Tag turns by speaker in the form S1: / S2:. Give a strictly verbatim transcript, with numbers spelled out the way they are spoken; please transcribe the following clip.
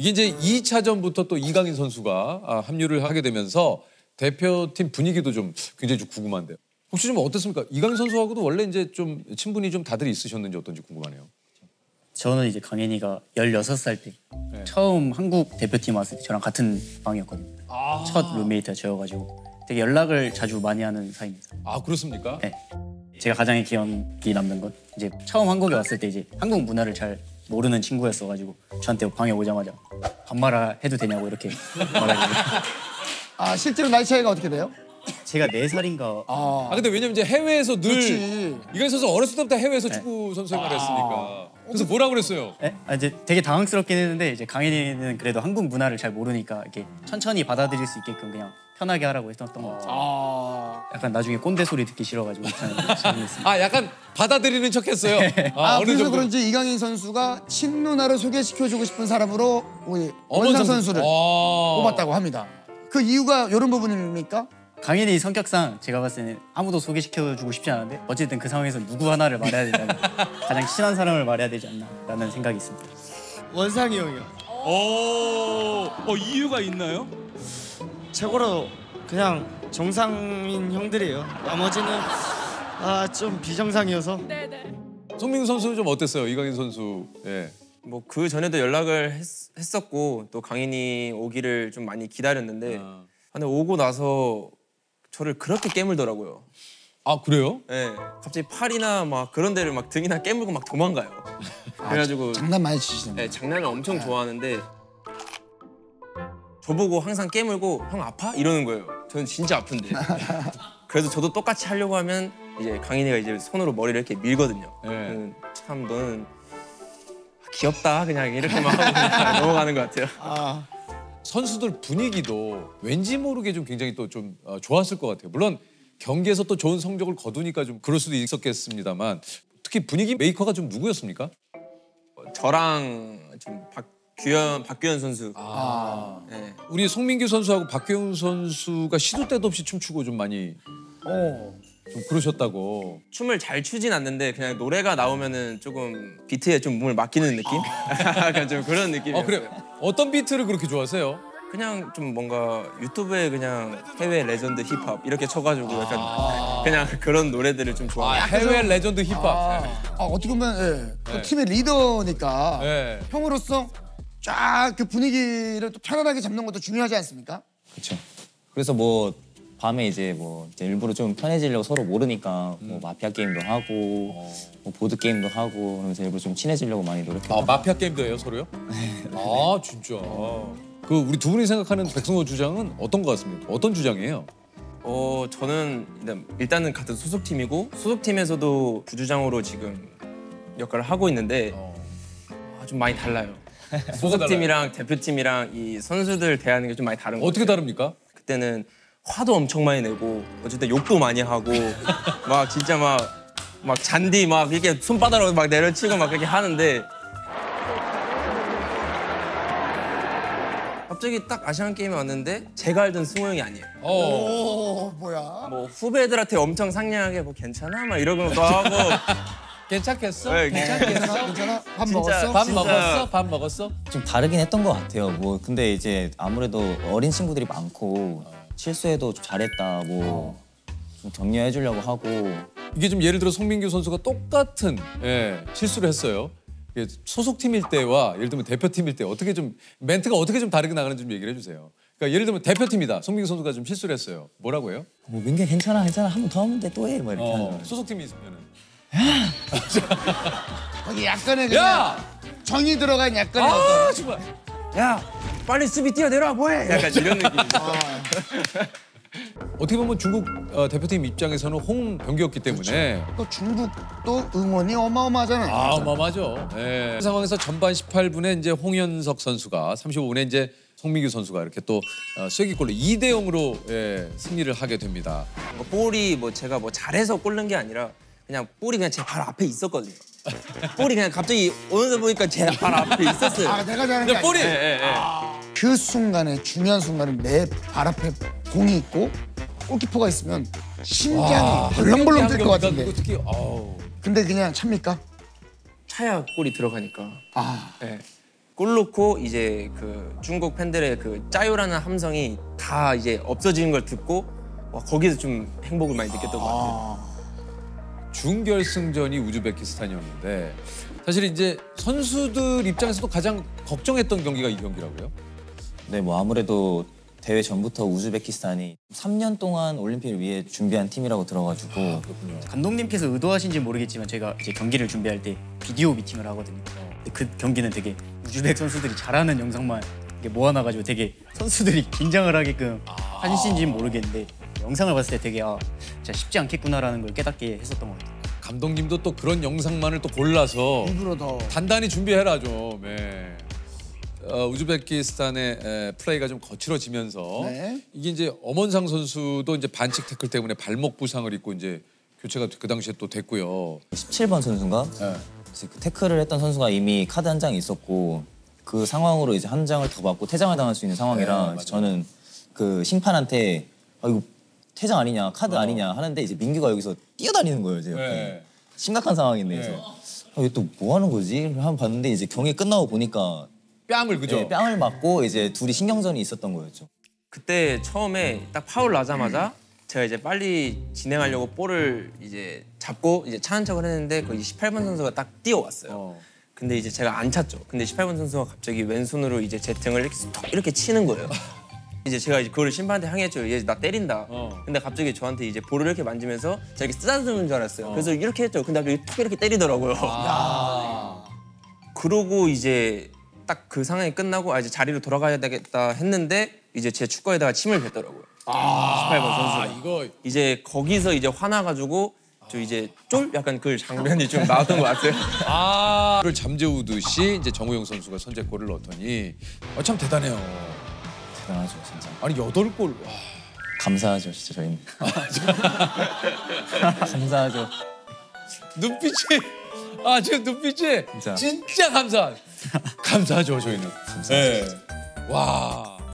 S1: 이게 이제 이 차전부터 또 이강인 선수가 합류를 하게 되면서 대표팀 분위기도 좀 굉장히 좀 궁금한데요. 혹시 좀 어떻습니까? 이강인 선수하고도 원래 이제 좀 친분이 좀 다들 있으셨는지 어떤지 궁금하네요.
S2: 저는 이제 강현이가 열여섯 살 때 네. 처음 한국 대표팀 왔을 때 저랑 같은 방이었거든요. 아 첫 룸메이트가 저여가지고 되게 연락을 자주 많이 하는 사이입니다.
S1: 아 그렇습니까?
S2: 네. 제가 가장 기억이 남는 건 이제 처음 한국에 왔을 때 이제 한국 문화를 잘 모르는 친구였어가지고 저한테 방에 오자마자 반말아 해도 되냐고 이렇게 말하길래
S3: 아 실제로 나이 차이가 어떻게 돼요?
S2: 제가 네 살인가.
S1: 아, 아 근데 왜냐면 이제 해외에서 늘
S3: 그렇지.
S1: 이강인 선수 어렸을 때부터 해외에서 네. 축구 선수 생활을 했으니까. 그래서 뭐라 그랬어요?
S2: 네? 아, 이제 되게 당황스럽긴 했는데 이제 강현이는 그래도 한국 문화를 잘 모르니까 이렇게 천천히 받아들일 수 있게끔 그냥 편하게 하라고 했었던 것 같아요. 아... 약간 나중에 꼰대 소리 듣기 싫어가지고
S1: 아 약간 받아들이는 척했어요.
S3: 아, 아 어느 그래서 정도... 그런지 이강인 선수가 친누나를 소개시켜주고 싶은 사람으로 우리 원상 선수를 아... 뽑았다고 합니다. 그 이유가 이런 부분입니까?
S2: 강현이 성격상 제가 봤을 때는 아무도 소개시켜주고 싶지 않은데 어쨌든 그 상황에서 누구 하나를 말해야 된다면 가장 친한 사람을 말해야 되지 않나라는 생각이 있습니다.
S4: 원상이 형이요.
S5: 오, 어, 이유가 있나요?
S4: 최고로 그냥 정상인 형들이에요. 나머지는 아, 좀 비정상이어서.
S6: 네네.
S1: 송민규 선수는 좀 어땠어요? 이강인 선수. 예.
S7: 뭐 그 전에도 연락을 했, 했었고 또 강인이 오기를 좀 많이 기다렸는데 아. 근데 오고 나서 저를 그렇게 깨물더라고요.
S1: 아 그래요?
S7: 네. 갑자기 팔이나 막 그런 데를 막 등이나 깨물고 막 도망가요. 그래가지고
S3: 아, 장난 많이 치시는
S7: 네, 장난을 엄청 네. 좋아하는데 저보고 항상 깨물고 형 아파? 이러는 거예요. 저는 진짜 아픈데. 그래서 저도 똑같이 하려고 하면 이제 강인이가 이제 손으로 머리를 이렇게 밀거든요. 네. 참 너는 귀엽다 그냥 이렇게만 하고 그냥 넘어가는 것 같아요. 아.
S1: 선수들 분위기도 왠지 모르게 좀 굉장히 또 좀 좋았을 것 같아요. 물론 경기에서 또 좋은 성적을 거두니까 좀 그럴 수도 있었겠습니다만 특히 분위기 메이커가 좀 누구였습니까?
S7: 저랑 좀 박규현, 박규현 선수. 아.
S1: 네. 우리 송민규 선수하고 박규현 선수가 시도 때도 없이 춤추고 좀 많이 어. 좀 그러셨다고.
S7: 춤을 잘 추진 않는데 그냥 노래가 나오면은 조금 비트에 좀 몸을 맡기는 느낌? 아. 약간 좀 그런 느낌이었어요.
S1: 어, 그래. 어떤 비트를 그렇게 좋아하세요?
S7: 그냥 좀 뭔가 유튜브에 그냥 해외 레전드 힙합 이렇게 쳐가지고 약간 아 그냥 그런 노래들을 좀 좋아해요.
S1: 아, 해외 레전드 힙합.
S3: 아, 아 어떻게 보면 예, 그 네. 팀의 리더니까 네. 형으로서 쫙 그 분위기를 또 편안하게 잡는 것도 중요하지 않습니까?
S8: 그렇죠. 그래서 뭐 밤에 이제 뭐 이제 일부러 좀 편해지려고 서로 모르니까 음. 뭐 마피아 게임도 하고 어. 뭐 보드 게임도 하고 그러면서 일부러 좀 친해지려고 많이 노력해요.
S1: 아 마피아 게임도 해요 서로요? 아 진짜. 그 우리 두 분이 생각하는 백승호 주장은 어떤 것 같습니까? 어떤 주장이에요?
S7: 어 저는 일단 일단은 같은 소속팀이고 소속팀에서도 부주장으로 지금 역할을 하고 있는데 어. 아, 좀 많이 달라요. 소속팀이랑 대표팀이랑 이 선수들 대하는 게 좀 많이 다른 것
S1: 어떻게
S7: 같아요.
S1: 다릅니까?
S7: 그때는 화도 엄청 많이 내고 어쨌든 욕도 많이 하고 막 진짜 막 막 잔디 막 이렇게 손바닥으로 막 내려치고 막 그렇게 하는데 갑자기 딱 아시안 게임에 왔는데 제가 알던 승호 형이 아니에요.
S3: 오, 뭐야?
S7: 뭐 후배들한테 엄청 상냥하게 뭐 괜찮아 막 이러는 것도 하고
S1: 괜찮겠어?
S7: 네,
S3: 괜찮겠어? 괜찮아? 밥
S7: 진짜,
S3: 먹었어?
S1: 밥
S7: 진짜...
S1: 먹었어? 밥 먹었어?
S8: 좀 다르긴 했던 것 같아요. 뭐 근데 이제 아무래도 어린 친구들이 많고 실수해도 좀 잘했다 뭐 좀 격려해 주려고 하고
S1: 이게 좀 예를 들어 송민규 선수가 똑같은 예, 실수를 했어요. 소속팀일 때와 예를 들면 대표팀일 때 어떻게 좀 멘트가 어떻게 좀 다르게 나가는지 좀 얘기를 해주세요. 그러니까 예를 들면 대표팀이다. 송민규 선수가 좀 실수를 했어요. 뭐라고 해요?
S8: 뭐 민규 괜찮아 괜찮아 한 번 더 하면 돼 또 해 뭐 이렇게
S1: 어,
S8: 하는
S1: 소속팀이 있으면은
S3: 거기 약간의 그냥
S1: 야!
S3: 정이 들어간 약간의
S1: 아
S3: 어떤...
S1: 정말
S7: 야 빨리 수비 뛰어내려와 뭐해? 약간 이런 느낌이죠.
S3: 아.
S1: 어떻게 보면 중국 어, 대표팀 입장에서는 홈 경기였기 때문에
S3: 또 중국도 응원이 어마어마하잖아요.
S1: 아 어마어마하죠. 예. 그 상황에서 전반 십팔 분에 이제 홍현석 선수가 삼십오 분에 이제 송민규 선수가 이렇게 또 어, 쐐기골로 이 대 영으로 예, 승리를 하게 됩니다.
S7: 뭐 볼이 뭐 제가 뭐 잘해서 골 넣은 게 아니라 그냥 볼이 그냥 제 바로 앞에 있었거든요. 볼이 그냥 갑자기 어느 데 보니까 제 바로 앞에 있었어요.
S3: 아 내가 잘하는 게
S1: 볼이
S7: 예, 예, 예.
S3: 아, 그 순간에 중요한 순간에 내 발 앞에 공이 있고 골키퍼가 있으면 심장이 벌렁벌렁 뛸 것 같은데.
S1: 특히 아우.
S3: 근데 그냥 찹니까?
S7: 차야 골이 들어가니까.
S3: 아.
S7: 네. 골 넣고 이제 그 중국 팬들의 그 짜요라는 함성이 다 이제 없어지는 걸 듣고 와, 거기서 좀 행복을 많이 느꼈던 것 같아요.
S1: 준결승전이 우즈베키스탄이었는데 사실 이제 선수들 입장에서도 가장 걱정했던 경기가 이 경기라고요?
S8: 네, 뭐 아무래도 대회 전부터 우즈베키스탄이 삼 년 동안 올림픽을 위해 준비한 팀이라고 들어가지고
S1: 아,
S2: 감독님께서 의도하신지 모르겠지만 제가 이제 경기를 준비할 때 비디오 미팅을 하거든요. 근데 그 경기는 되게 우즈벡 선수들이 잘하는 영상만 이렇게 모아놔가지고 되게 선수들이 긴장을 하게끔 하신지는 모르겠는데 영상을 봤을 때 되게 아, 진짜 쉽지 않겠구나라는 걸 깨닫게 했었던 것 같아요.
S1: 감독님도 또 그런 영상만을 또 골라서
S3: 일부러 더
S1: 단단히 준비해라 좀. 예. 어, 우즈베키스탄의 에, 플레이가 좀 거칠어지면서
S3: 네.
S1: 이게 이제 엄원상 선수도 이제 반칙 태클 때문에 발목 부상을 입고 이제 교체가 그 당시에 또 됐고요.
S8: 십칠 번 선수인가?
S1: 네.
S8: 이제 그 태클을 했던 선수가 이미 카드 한 장이 있었고 그 상황으로 이제 한 장을 더 받고 퇴장을 당할 수 있는 상황이라
S1: 네,
S8: 저는 그 심판한테 아, 이거 퇴장 아니냐 카드
S1: 어.
S8: 아니냐 하는데 이제 민규가 여기서 뛰어다니는 거예요. 이제 옆에.
S1: 네.
S8: 심각한 상황인데
S1: 네.
S8: 그래서 아, 얘 또 뭐 하는 거지? 한번 봤는데 이제 경기 끝나고 보니까
S1: 뺨을 그죠?
S8: 네, 뺨을 맞고 이제 둘이 신경전이 있었던 거였죠.
S7: 그때 처음에 딱 파울 나자마자 제가 이제 빨리 진행하려고 볼을 이제 잡고 이제 차는 척을 했는데 거기 십팔 번 선수가 딱 뛰어왔어요.
S1: 어.
S7: 근데 이제 제가 안 찼죠. 근데 십팔 번 선수가 갑자기 왼손으로 이제 제 등을 이렇게, 톡 이렇게 치는 거예요. 이제 제가 이제 그걸 심판한테 항의했죠. 얘 나 때린다.
S1: 어.
S7: 근데 갑자기 저한테 이제 볼을 이렇게 만지면서 제가 이렇게 쓰다듬는 줄 알았어요. 그래서 이렇게 했죠. 근데 갑자기 톡 이렇게 때리더라고요.
S1: 아.
S7: 그러고 이제 딱 그 상황이 끝나고 아 이제 자리로 돌아가야 되겠다 했는데 이제 제 축구에다가 침을 뱉더라고요. 십팔 번 선수가.
S1: 아, 이거
S7: 이제 거기서 이제 화나가지고 저 이제 쫄 약간 그 장면이 좀 나왔던 것 같아요.
S1: 아, 를 잠재우듯이 이제 정우영 선수가 선제골을 넣었더니 아, 참 대단해요.
S8: 대단하죠 진짜.
S1: 아니 여덟 골. 와.
S8: 감사하죠 진짜 저희는. 감사하죠.
S1: 눈빛이 아 지금 눈빛이
S8: 진짜.
S1: 진짜 감사 감사하죠 저희는. 감사하죠. 네. 와.